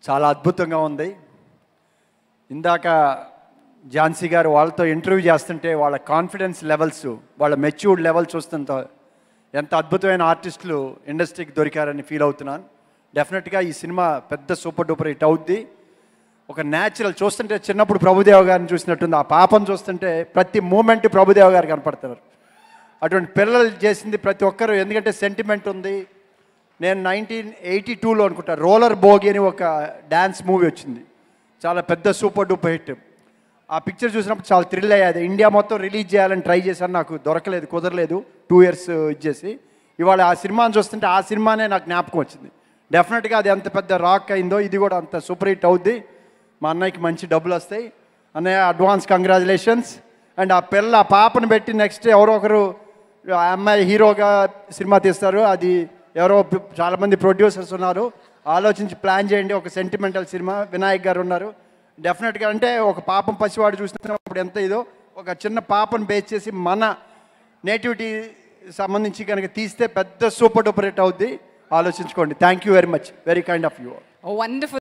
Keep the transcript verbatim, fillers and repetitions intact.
చాలా అద్భుతంగా ఉంది. ఇందాక ఝాన్సీ గారు వాళ్ళతో ఇంటర్వ్యూ చేస్తుంటే వాళ్ళ కాన్ఫిడెన్స్ లెవెల్స్, వాళ్ళ మెచ్యూర్డ్ లెవెల్ చూస్తుంటే ఎంత అద్భుతమైన ఆర్టిస్టులు ఇండస్ట్రీకి దొరికారని ఫీల్ అవుతున్నాను. డెఫినెట్గా ఈ సినిమా పెద్ద సూపర్ డూపర్ హిట్ అవుద్ది. ఒక న్యాచురల్ చూస్తుంటే చిన్నప్పుడు ప్రభుదేవ గారిని చూసినట్టుంది. ఆ పాపను చూస్తుంటే ప్రతి మూమెంట్ ప్రభుదేవ గారు కనపడుతున్నారు. అటువంటి పిల్లలు చేసింది ప్రతి ఒక్కరు, ఎందుకంటే సెంటిమెంట్ ఉంది. నేను నైన్టీన్ ఎయిటీ టూలో అనుకుంటా రోలర్ బోగి అని ఒక డ్యాన్స్ మూవీ వచ్చింది, చాలా పెద్ద సూపర్ డూపర్ హిట్. ఆ పిక్చర్ చూసినప్పుడు చాలా థ్రిల్ అయ్యేది. ఇండియా మొత్తం రిలీజ్ చేయాలని ట్రై చేశాను, నాకు దొరకలేదు, కుదరలేదు. టూ ఇయర్స్ ఇచ్చేసి ఇవాళ ఆ సినిమాని చూస్తుంటే ఆ సినిమానే నాకు జ్ఞాపకం వచ్చింది. డెఫినెట్గా అది ఎంత పెద్ద రాక్ అయిందో ఇది కూడా అంత సూపర్ హిట్ అవుద్ది. మా అన్నయ్యకి మంచి డబ్బులు వస్తాయి. అన్నయ్య అడ్వాన్స్ కంగ్రాచులేషన్స్. అండ్ ఆ పిల్ల ఆ పాపను పెట్టి నెక్స్ట్ ఎవరో ఒకరు ఆ అమ్మాయి హీరోగా సినిమా తీస్తారు. అది ఎవరో చాలామంది ప్రొడ్యూసర్స్ ఉన్నారు, ఆలోచించి ప్లాన్ చేయండి. ఒక సెంటిమెంటల్ సినిమా, వినాయక్ గారు ఉన్నారు. డెఫినెట్గా అంటే ఒక పాపం పసివాడు చూసినప్పుడు ఎంత ఇదో, ఒక చిన్న పాపను బేస్ చేసి మన నేటివిటీ సంబంధించి కనుక తీస్తే పెద్ద సూపర్ డూపర్ హిట్ అవుద్ది. ఆలోచించుకోండి. Thank you very much. Very kind of you. Wonderful.